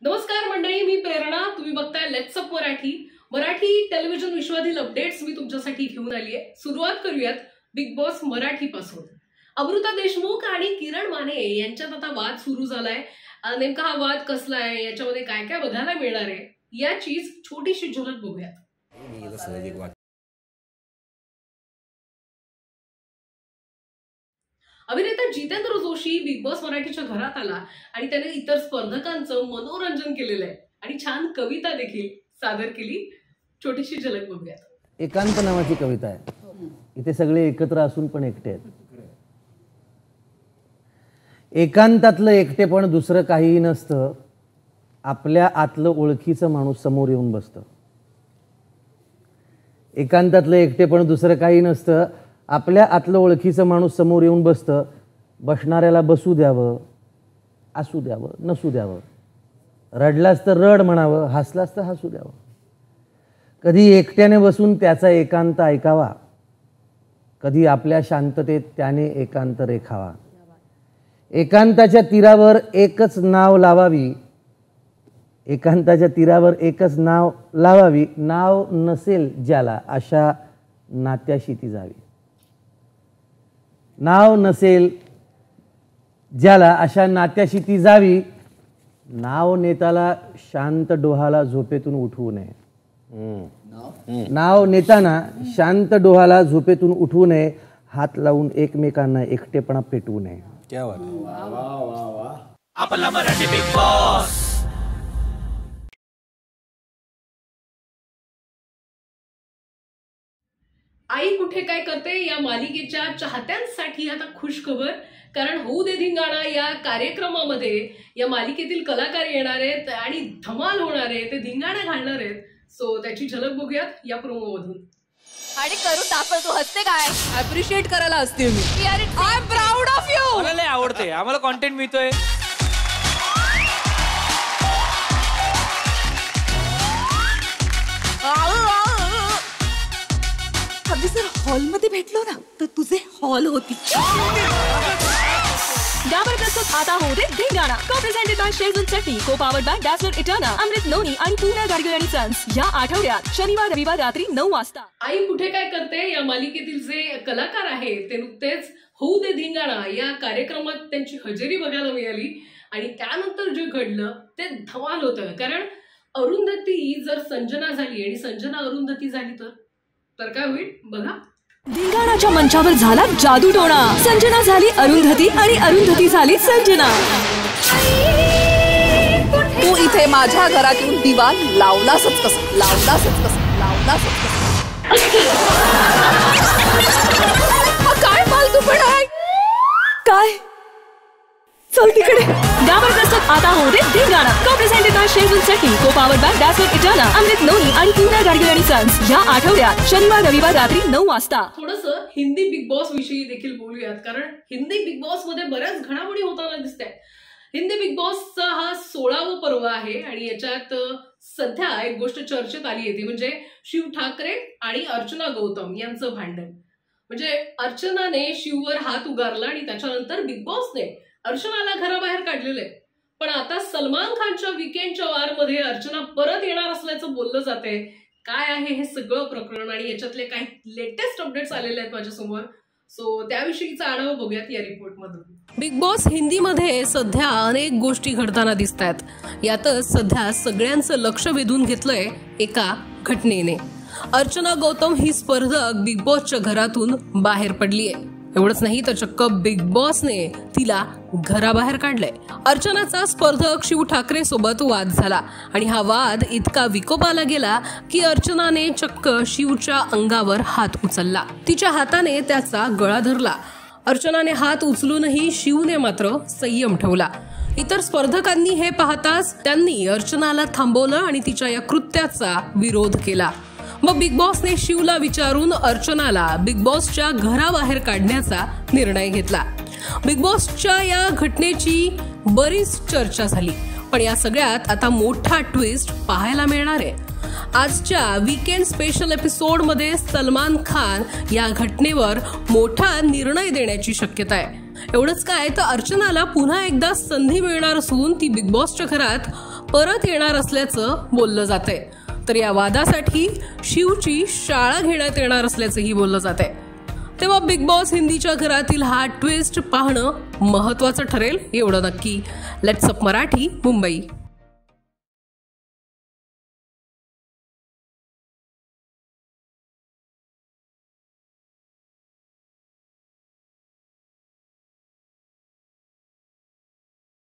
नमस्कार मंडळी, मी प्रेरणा. तुम्ही बघताय let's up Marathi. Marathi television विश्वातील अपडेट्स मी तुमच्यासाठी घेऊन आली आहे. सुरुवात करूयात बिग बॉस मराठी पासून. अमृता देशमुख आणि किरण माने यांच्यात आता वाद सुरू झालाय. नेमका हा वाद कसला आहे, याच्यामध्ये काय काय बघायला मिळणार आहे, याचीच छोटीशी झलक बघूयात. अभिनेता जितेंद्र जोशी बिग बॉस मराठीच्या घरात आला आणि त्याने इतर स्पर्धकांचं मनोरंजन केलेलं आहे आणि छान कविता देखील सादर केली. छोटीशी झलक बघूयात. एकांत नावाची कविता आहे. इथे सगळे एकत्र असून पण एकटे आहेत. एकांतातलं एकटेपण दुसरं काहीही नसतं. आपल्या आतलं ओळखीचं माणूस समोर येऊन बसतं. एकांतातलं एकटेपण दुसरं काही नसतं. आपल्या आतलं ओळखीचं माणूस समोर येऊन बसतं. बसणाऱ्याला बसू द्यावं, असू द्यावं, नसू द्यावं. रडलास तर रड म्हणावं, हसलास तर हसू द्यावं. कधी एकट्याने बसून त्याचा एकांत ऐकावा, कधी आपल्या शांततेत त्याने एकांत रेखावा. एकांताच्या तीरावर एकच नाव लावावी, एकांताच्या तीरावर एकच नाव लावावी. नाव नसेल ज्याला अशा नात्याशी ती जावी. नाव नसेल ज्याला अशा नात्याशी ती जावी. नाव नेताला शांत डोहाला झोपेतून उठवू नये. नाव नेताना शांत डोहाला झोपेतून उठवू नये. हात लावून एकमेकांना एकटेपणा पेटवू नये. क्या बात. आपला मराठी बिग बॉस. आई कुठे काय करते या मालिकेच्या चाहत्यांसाठी आता खुश खबर. कारण होऊ दे धिंगाणा या कार्यक्रमामध्ये या मालिकेतील कलाकार येणार आहेत आणि धमाल होणार आहे. ते धिंगाणा घालणार आहेत. सो त्याची झलक बघूयात या प्रोमो मधून. आणि करू दाखव, तू हसते काय? अप्रिशिएट करायला असते मी. I am proud of you. मला लय आवडते, आम्हाला कॉन्टेंट मिळतोय. आम्ही जर हॉलमध्ये भेटलो ना तर तुझे हॉल होती. डाबर प्रस्तुत आता होऊ दे धिंगाणा. को प्रेझेंटेड बाय शेजून चटणी, को पावर्ड बाय डॅसलर इटर्ना, अमृत नोनी आणि पूना गाडगिल आणि सन्स. या आठवड्यात शनिवार रविवार रात्री 9 वाजता. आई कुठे काय करते या मालिकेतील जे कलाकार आहेत ते नुकतेच होऊ दे धिंगाणा या कार्यक्रमात त्यांची हजेरी बघायला मिळाली आणि त्यानंतर जे घडलं ते धमाल होतं. कारण अरुंधती जर संजना झाली आणि संजना अरुंधती झाली तर काय होईल बघा. धिंगाणाच्या मंचावर झाला जादू टोणा. संजना झाली अरुंधती आणि अरुंधती झाली संजना. तू इथे माझ्या घरात येऊन दिवा लावलासच कसं, लावलासच कसं, लावलासच कसं. काय फालतू पण आहे काय. चल तिकडे. डाबर प्रस्तुत आता होऊ दे धिंगाणा. को प्रेझेंटेड बाय शेजून चटणी, को पावर्ड बाय डॅसलर इटर्ना, अमृत नोनी आणि पूना गाडगिल आणि सन्स. या आठवड्यात शनिवार रविवार रात्री 9 वाजता. थोडंसं हिंदी बिग बॉस विषयी देखील बोलूयात. कारण हिंदी बिग बॉस मध्ये बऱ्याच घडामोडी होताना दिसत आहेत. हिंदी बिग बॉसचा हा 16वा पर्व आहे आणि याच्यात सध्या एक गोष्ट चर्चेत आली आहे ती म्हणजे शिव ठाकरे आणि अर्चना गौतम यांचं भांडण. म्हणजे अर्चनाने शिववर हात उगारला आणि त्याच्यानंतर बिग बॉसने अर्चनाला घराबाहेर काढलेलं आहे. पण आता सलमान खानच्या वीकेंडच्या वारमध्ये अर्चना परत येणार असल्याचं बोललं जाते. काय आहे हे सगळं प्रकरण आणि याच्यातले काही लेटेस्ट अपडेट्स आलेले आहेत माझ्यासमोर. सो त्याविषयीचा आढावा बघूयात या रिपोर्टमधून. बिग बॉस हिंदीमध्ये सध्या अनेक गोष्टी घडताना दिसत आहेत. यातच सध्या सगळ्यांचं लक्ष वेधून घेतलंय एका घटनेने. अर्चना गौतम ही स्पर्धक बिग बॉसच्या घरातून बाहेर पडलीय. एवढंच नाही तर चक्क बिग बॉसने तिला घराबाहेर काढलंय. अर्चनाचा स्पर्धक शिव ठाकरे सोबत वाद झाला आणि हा वाद इतका विकोपाला गेला की अर्चनाने चक्क शिवच्या अंगावर हात उचलला. तिच्या हाताने त्याचा गळा धरला. अर्चनाने हात उचलूनही शिवने मात्र संयम ठेवला. इतर स्पर्धकांनी हे पाहताच त्यांनी अर्चनाला थांबवलं आणि तिच्या या कृत्याचा विरोध केला. मग बिग बॉसने शिवला विचारून अर्चनाला बिग बॉसच्या घराबाहेर काढण्याचा निर्णय घेतला. बिग बॉसच्या या घटनेची बरीच चर्चा झाली. पण या सगळ्यात आता मोठा ट्विस्ट पाहायला मिळणार आहे. आजच्या वीकेंड स्पेशल एपिसोडमध्ये सलमान खान या घटनेवर मोठा निर्णय देण्याची शक्यता आहे. एवढंच काय तर अर्चनाला पुन्हा एकदा संधी मिळणार असून ती बिग बॉसच्या घरात परत येणार असल्याचं बोललं जातंय. तर या वादासाठी शिवची शाळा घेण्यात येणार असल्याचंही बोललं जातंय. तेव्हा बिग बॉस हिंदीच्या घरातील हा ट्विस्ट पाहणं महत्त्वाचं ठरेल एवढं नक्की. Let's up Marathi, Mumbai.